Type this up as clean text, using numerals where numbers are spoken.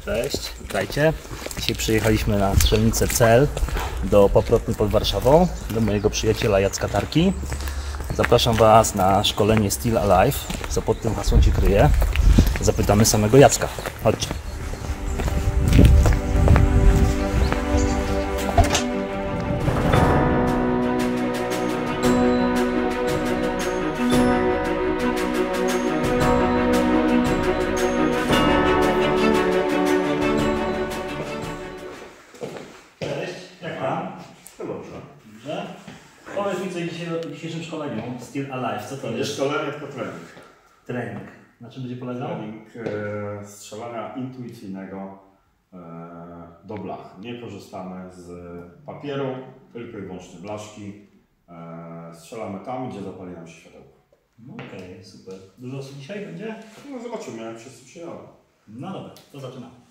Cześć, witajcie. Dzisiaj przyjechaliśmy na strzelnicę Cel do Paprotny pod Warszawą, do mojego przyjaciela Jacka Tarki. Zapraszam Was na szkolenie Still Alive, co pod tym hasłem się kryje. Zapytamy samego Jacka. Chodźcie. Dobrze. Powiedz mi coś dzisiaj o dzisiejszym szkoleniu Still Alive. Co to Nie jest? szkolenie, tylko trening. Trening. Na czym będzie polegał? Trening strzelania intuicyjnego do blach. Nie korzystamy z papieru, tylko i wyłącznie blaszki. Strzelamy tam, gdzie zapali nam się światełko. No okej, super. Dużo osób dzisiaj będzie? No zobaczymy, jak wszyscy przyjadą. No dobra, to zaczynamy.